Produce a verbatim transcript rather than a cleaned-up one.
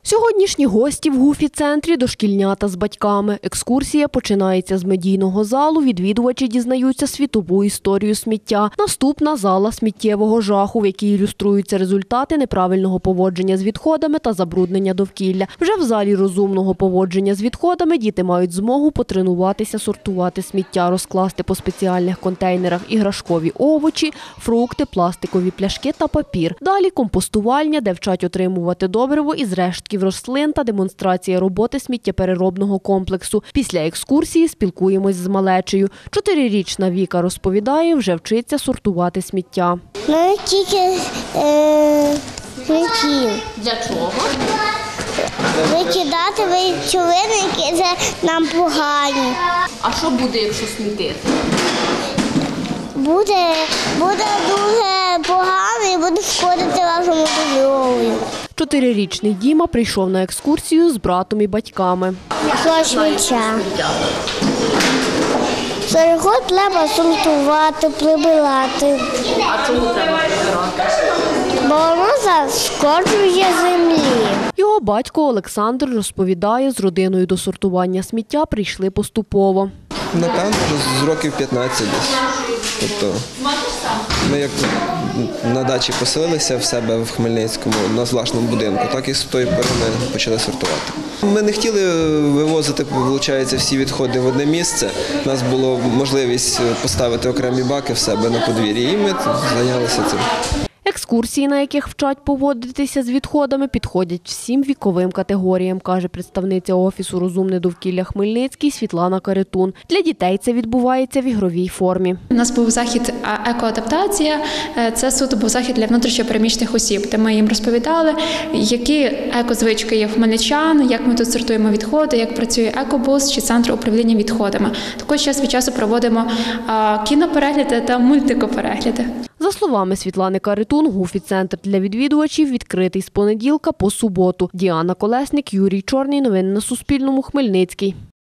Сьогоднішні гості в Гуфі-центрі – дошкільнята з батьками. Екскурсія починається з медійного залу, відвідувачі дізнаються світову історію сміття. Наступна – зала сміттєвого жаху, в якій ілюструються результати неправильного поводження з відходами та забруднення довкілля. Вже в залі розумного поводження з відходами діти мають змогу потренуватися сортувати сміття, розкласти по спеціальних контейнерах іграшкові овочі, фрукти, пластикові пляшки та папір. Далі компостувальня, де вчать отримувати добриво із рештків рослин та демонстрація роботи сміттєпереробного комплексу. Після екскурсії спілкуємось з малечею. Чотирирічна Віка розповідає, вже вчиться сортувати сміття. Ми тільки е, сміттів. Для чого? Викидати речовини, які нам погані. А що буде, якщо смітити? Буде, буде дуже погано і буде шкодити нашому здоров'ю. Чотирирічний Діма прийшов на екскурсію з братом і батьками. Що сміття? Його треба сортувати, прибирати. А чому треба прибирати? Бо воно зашкоджує землі. Його батько Олександр розповідає, з родиною до сортування сміття прийшли поступово. Напевно, з років п'ятнадцять десь. Тобто ми як на дачі поселилися в себе в Хмельницькому, на власному будинку, так і з тої пори ми почали сортувати. Ми не хотіли вивозити, виходить, всі відходи в одне місце. У нас була можливість поставити окремі баки в себе на подвір'ї, і ми зайнялися цим. Екскурсії, на яких вчать поводитися з відходами, підходять всім віковим категоріям, каже представниця Офісу «Розумне довкілля Хмельницький» Світлана Каретун. Для дітей це відбувається в ігровій формі. У нас був захід «Екоадаптація». Це суто був захід для внутрішньопереміщених осіб, де ми їм розповідали, які екозвички є в хмельничан, як ми тут сортуємо відходи, як працює екобус чи центр управління відходами. Також час від часу проводимо кіноперегляди та мультикоперегляди. За словами Світлани Каретун, Гуфі-центр для відвідувачів відкритий з понеділка по суботу. Діана Колесник, Юрій Чорний. Новини на Суспільному. Хмельницький.